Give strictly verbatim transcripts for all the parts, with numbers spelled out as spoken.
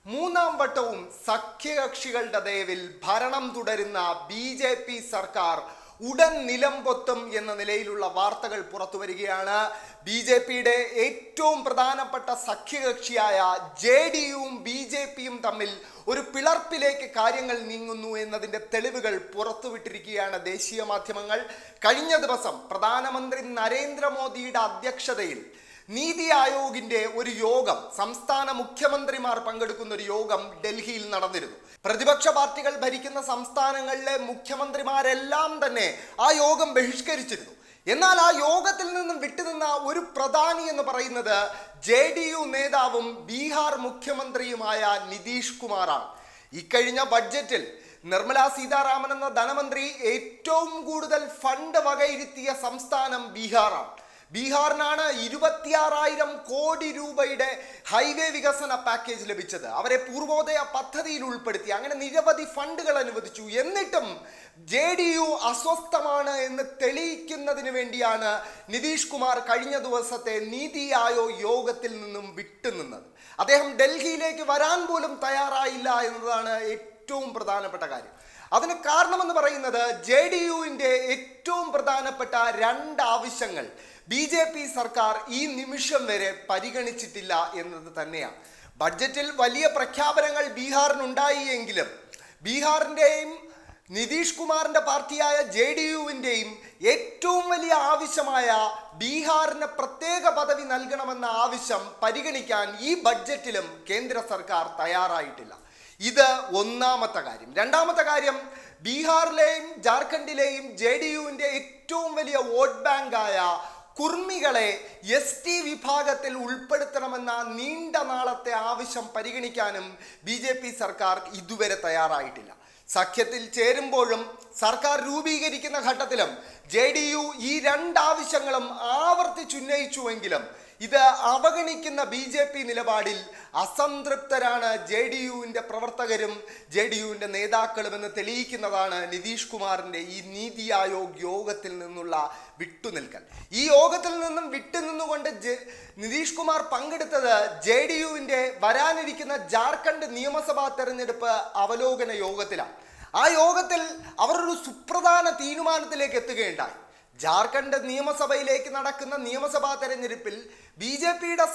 മൂന്നാം വട്ടവും സഖ്യകക്ഷികളുടെ ദയവിൽ ഭരണം തുടരുന്ന ബി ജെ പി സർക്കാർ ഉടൻ നിലംപൊത്തും എന്ന നിലയിലുള്ള വാർത്തകൾ പുറത്തു വരികയാണ്. ബി ജെ പിയുടെ ഏറ്റവും പ്രധാനപ്പെട്ട സഖ്യകക്ഷിയായ ജെ ഡി യുവും ബി ജെ പിയും തമ്മിൽ ഒരു പിളർപ്പിലേക്ക് കാര്യങ്ങൾ നീങ്ങുന്നു എന്നതിൻ്റെ തെളിവുകൾ പുറത്തുവിട്ടിരിക്കുകയാണ് ദേശീയ മാധ്യമങ്ങൾ. കഴിഞ്ഞ ദിവസം പ്രധാനമന്ത്രി നരേന്ദ്രമോദിയുടെ അധ്യക്ഷതയിൽ നീതി ആയോഗിന്റെ ഒരു യോഗം, സംസ്ഥാന മുഖ്യമന്ത്രിമാർ പങ്കെടുക്കുന്ന ഒരു യോഗം ഡൽഹിയിൽ നടന്നിരുന്നു. പ്രതിപക്ഷ പാർട്ടികൾ ഭരിക്കുന്ന സംസ്ഥാനങ്ങളിലെ മുഖ്യമന്ത്രിമാരെല്ലാം തന്നെ ആ യോഗം ബഹിഷ്കരിച്ചിരുന്നു. എന്നാൽ ആ യോഗത്തിൽ നിന്നും വിട്ടുനിന്ന ഒരു പ്രധാനി എന്ന് പറയുന്നത് ജെ ഡി യു നേതാവും ബീഹാർ മുഖ്യമന്ത്രിയുമായ നിതീഷ് കുമാറാണ്. ഇക്കഴിഞ്ഞ ബഡ്ജറ്റിൽ നിർമ്മല സീതാരാമൻ എന്ന ധനമന്ത്രി ഏറ്റവും കൂടുതൽ ഫണ്ട് വകയിരുത്തിയ സംസ്ഥാനം ബീഹാറാണ്. ബീഹാറിനാണ് ഇരുപത്തിയാറായിരം കോടി രൂപയുടെ ഹൈവേ വികസന പാക്കേജ് ലഭിച്ചത്. അവരെ പൂർവോദയ പദ്ധതിയിൽ ഉൾപ്പെടുത്തി. അങ്ങനെ നിരവധി ഫണ്ടുകൾ അനുവദിച്ചു. എന്നിട്ടും ജെ ഡി യു അസ്വസ്ഥമാണ് എന്ന് തെളിയിക്കുന്നതിന് വേണ്ടിയാണ് നിതീഷ് കുമാർ കഴിഞ്ഞ ദിവസത്തെ നീതി ആയോഗ് യോഗത്തിൽ നിന്നും വിട്ടുനിന്നത്. അദ്ദേഹം ഡൽഹിയിലേക്ക് വരാൻ പോലും തയ്യാറായില്ല എന്നതാണ് ഏറ്റവും പ്രധാനപ്പെട്ട കാര്യം. അതിന് കാരണമെന്ന് പറയുന്നത് ജെ ഡി യുവിൻ്റെ ഏറ്റവും പ്രധാനപ്പെട്ട രണ്ട് ആവശ്യങ്ങൾ ബി ജെ പി സർക്കാർ ഈ നിമിഷം വരെ പരിഗണിച്ചിട്ടില്ല എന്നത് തന്നെയാണ്. ബഡ്ജറ്റിൽ വലിയ പ്രഖ്യാപനങ്ങൾ ബീഹാറിനുണ്ടായി എങ്കിലും ബീഹാറിൻ്റെയും നിതീഷ് കുമാറിൻ്റെ പാർട്ടിയായ ജെ ഡി യുവിൻ്റെയും ഏറ്റവും വലിയ ആവശ്യമായ ബീഹാറിന് പ്രത്യേക പദവി നൽകണമെന്ന ആവശ്യം പരിഗണിക്കാൻ ഈ ബഡ്ജറ്റിലും കേന്ദ്ര സർക്കാർ തയ്യാറായിട്ടില്ല. ഇത് ഒന്നാമത്തെ കാര്യം. രണ്ടാമത്തെ കാര്യം, ബീഹാറിലെയും ജാർഖണ്ഡിലെയും ജെ ഡി യുവിൻ്റെ ഏറ്റവും വലിയ വോട്ട് ബാങ്കായ കുർമികളെ എസ് ടി വിഭാഗത്തിൽ ഉൾപ്പെടുത്തണമെന്ന നീണ്ട നാളത്തെ ആവശ്യം പരിഗണിക്കാനും ബി ജെ പി സർക്കാർ ഇതുവരെ തയ്യാറായിട്ടില്ല. സഖ്യത്തിൽ ചേരുമ്പോഴും സർക്കാർ രൂപീകരിക്കുന്ന ഘട്ടത്തിലും ജെ ഡി യു ഈ രണ്ടാവശ്യങ്ങളും ആവർത്തിച്ചുന്നയിച്ചുവെങ്കിലും ഇത് അവഗണിക്കുന്ന ബി ജെ പി നിലപാടിൽ അസംതൃപ്തരാണ് ജെ ഡി യുവിൻ്റെ പ്രവർത്തകരും ജെ ഡി യുവിൻ്റെ നേതാക്കളുമെന്ന് തെളിയിക്കുന്നതാണ് നിതീഷ് കുമാറിൻ്റെ ഈ നീതി ആയോഗ് യോഗത്തിൽ നിന്നുള്ള വിട്ടുനിൽക്കൽ. ഈ യോഗത്തിൽ നിന്നും വിട്ടുനിന്നുകൊണ്ട് നിതീഷ് കുമാർ പങ്കെടുത്തത് ജെ ഡി യുവിൻ്റെ വരാനിരിക്കുന്ന ജാർഖണ്ഡ് നിയമസഭാ തെരഞ്ഞെടുപ്പ് അവലോകന യോഗത്തിലാണ്. ആ യോഗത്തിൽ അവർ ഒരു സുപ്രധാന തീരുമാനത്തിലേക്ക് എത്തുകയുണ്ടായി. ജാർഖണ്ഡ് നിയമസഭയിലേക്ക് നടക്കുന്ന നിയമസഭാ തെരഞ്ഞെടുപ്പിൽ ബി ജെ പിയുടെ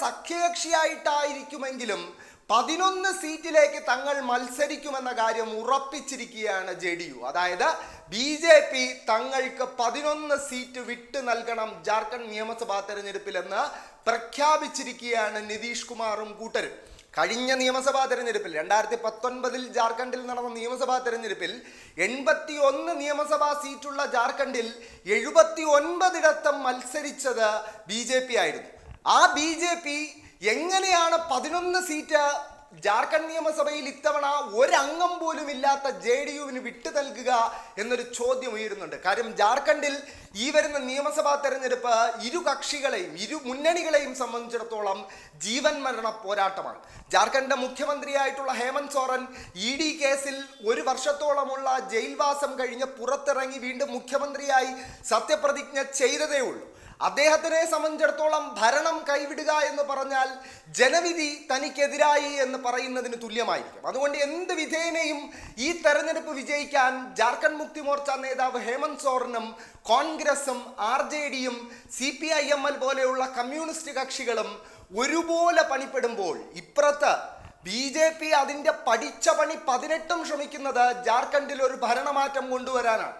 സഖ്യകക്ഷിയായിട്ടായിരിക്കുമെങ്കിലും പതിനൊന്ന് സീറ്റിലേക്ക് തങ്ങൾ മത്സരിക്കുമെന്ന കാര്യം ഉറപ്പിച്ചിരിക്കുകയാണ് ജെ ഡി യു. അതായത് ബി ജെ പി തങ്ങൾക്ക് പതിനൊന്ന് സീറ്റ് വിട്ടു നൽകണം ജാർഖണ്ഡ് നിയമസഭാ തെരഞ്ഞെടുപ്പിലെന്ന് പ്രഖ്യാപിച്ചിരിക്കുകയാണ് നിതീഷ് കുമാറും കൂട്ടരും. കഴിഞ്ഞ നിയമസഭാ തെരഞ്ഞെടുപ്പിൽ രണ്ടായിരത്തി പത്തൊൻപതിൽ ജാർഖണ്ഡിൽ നടന്ന നിയമസഭാ തെരഞ്ഞെടുപ്പിൽ എൺപത്തി ഒന്ന് നിയമസഭാ സീറ്റുള്ള ജാർഖണ്ഡിൽ എഴുപത്തി ഒൻപതിടത്തും മത്സരിച്ചത് ബി ജെ പി ആയിരുന്നു. ആ ബി ജെ പി എങ്ങനെയാണ് പതിനൊന്ന് സീറ്റ് ജാർഖണ്ഡ് നിയമസഭയിൽ ഇത്തവണ ഒരംഗം പോലും ഇല്ലാത്ത ജെ ഡി യുവിന് വിട്ടു നൽകുക എന്നൊരു ചോദ്യം ഉയരുന്നുണ്ട്. കാര്യം ജാർഖണ്ഡിൽ ഈ വരുന്ന നിയമസഭാ തെരഞ്ഞെടുപ്പ് ഇരു കക്ഷികളെയും ഇരു മുന്നണികളെയും സംബന്ധിച്ചിടത്തോളം ജീവൻ മരണ പോരാട്ടമാണ്. ജാർഖണ്ഡ് മുഖ്യമന്ത്രിയായിട്ടുള്ള ഹേമന്ത് സോറൻ ഇ ഡി കേസിൽ ഒരു വർഷത്തോളമുള്ള ജയിൽവാസം കഴിഞ്ഞ് പുറത്തിറങ്ങി വീണ്ടും മുഖ്യമന്ത്രിയായി സത്യപ്രതിജ്ഞ ചെയ്തതേ ഉള്ളൂ. അദ്ദേഹത്തിനെ സംബന്ധിച്ചിടത്തോളം ഭരണം കൈവിടുക എന്ന് പറഞ്ഞാൽ ജനവിധി തനിക്കെതിരായി എന്ന് പറയുന്നതിന് തുല്യമായിരിക്കും. അതുകൊണ്ട് എന്ത് വിധേനയും ഈ തെരഞ്ഞെടുപ്പ് വിജയിക്കാൻ ജാർഖണ്ഡ് മുക്തി മോർച്ച നേതാവ് ഹേമന്ത് സോറനും കോൺഗ്രസും ആർ ജെ ഡിയും C P I M L പോലെയുള്ള കമ്മ്യൂണിസ്റ്റ് കക്ഷികളും ഒരുപോലെ പണിപ്പെടുമ്പോൾ ഇപ്പുറത്ത് ബി ജെ പി അതിൻ്റെ പഠിച്ച പണി പതിനെട്ടും ശ്രമിക്കുന്നത് ജാർഖണ്ഡിൽ ഒരു ഭരണമാറ്റം കൊണ്ടുവരാനാണ്.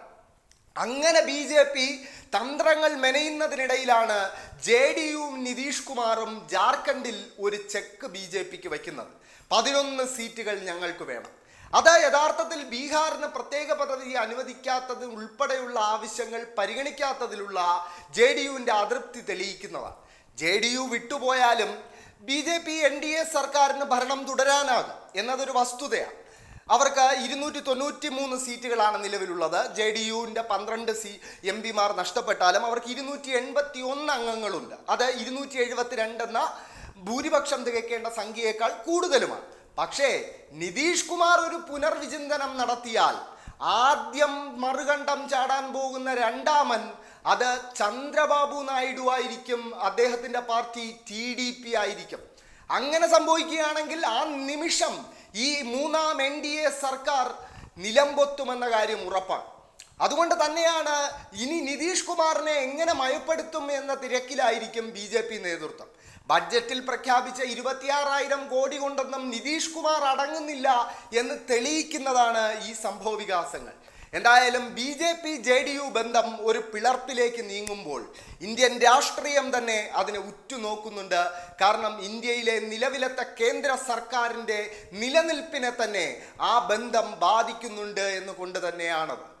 അങ്ങനെ ബി ജെ പി തന്ത്രങ്ങൾ മെനയുന്നതിനിടയിലാണ് ജെ ഡി യുവും നിതീഷ് കുമാറും ജാർഖണ്ഡിൽ ഒരു ചെക്ക് ബി ജെ പിക്ക് വയ്ക്കുന്നത്. പതിനൊന്ന് സീറ്റുകൾ ഞങ്ങൾക്ക് വേണം. അത് യഥാർത്ഥത്തിൽ ബീഹാറിന് പ്രത്യേക പദവി അനുവദിക്കാത്തത് ഉൾപ്പെടെയുള്ള ആവശ്യങ്ങൾ പരിഗണിക്കാത്തതിലുള്ള ജെ ഡി യുവിൻ്റെ അതൃപ്തി തെളിയിക്കുന്നതാണ്. ജെ ഡി യു വിട്ടുപോയാലും B J P N D A സർക്കാരിന് ഭരണം തുടരാനാകും എന്നതൊരു വസ്തുതയാണ്. അവർക്ക് ഇരുന്നൂറ്റി തൊണ്ണൂറ്റി മൂന്ന് സീറ്റുകളാണ് നിലവിലുള്ളത്. ജെ ഡി യുവിൻ്റെ പന്ത്രണ്ട് സി എം പിമാർ നഷ്ടപ്പെട്ടാലും അവർക്ക് ഇരുന്നൂറ്റി എൺപത്തി ഒന്ന് അംഗങ്ങളുണ്ട്. അത് ഇരുന്നൂറ്റി എഴുപത്തി രണ്ട് എന്ന ഭൂരിപക്ഷം തികയ്ക്കേണ്ട സംഖ്യയേക്കാൾ കൂടുതലുമാണ്. പക്ഷേ നിതീഷ് കുമാർ ഒരു പുനർവിചിന്തനം നടത്തിയാൽ ആദ്യം മറുകണ്ഠം ചാടാൻ പോകുന്ന രണ്ടാമൻ അത് ചന്ദ്രബാബു നായിഡു ആയിരിക്കും. അദ്ദേഹത്തിൻ്റെ പാർട്ടി ടി ഡി പി ആയിരിക്കും. അങ്ങനെ സംഭവിക്കുകയാണെങ്കിൽ ആ നിമിഷം ഈ മൂന്നാം എൻ ഡി എ സർക്കാർ നിലംപൊത്തുമെന്ന കാര്യം ഉറപ്പാണ്. അതുകൊണ്ട് തന്നെയാണ് ഇനി നിതീഷ് കുമാറിനെ എങ്ങനെ മയപ്പെടുത്തും എന്ന തിരക്കിലായിരിക്കും ബി ജെ പി നേതൃത്വം. ബഡ്ജറ്റിൽ പ്രഖ്യാപിച്ച ഇരുപത്തിയാറായിരം കോടി കൊണ്ടൊന്നും നിതീഷ് കുമാർ അടങ്ങുന്നില്ല എന്ന് തെളിയിക്കുന്നതാണ് ഈ സംഭവ വികാസങ്ങൾ. എന്തായാലും B J P J D U ബന്ധം ഒരു പിളർപ്പിലേക്ക് നീങ്ങുമ്പോൾ ഇന്ത്യൻ രാഷ്ട്രീയം തന്നെ അതിനെ ഉറ്റുനോക്കുന്നുണ്ട്. കാരണം ഇന്ത്യയിലെ നിലവിലത്തെ കേന്ദ്ര സർക്കാരിൻ്റെ നിലനിൽപ്പിനെ തന്നെ ആ ബന്ധം ബാധിക്കുന്നുണ്ട് എന്ന് കൊണ്ട് തന്നെയാണത്.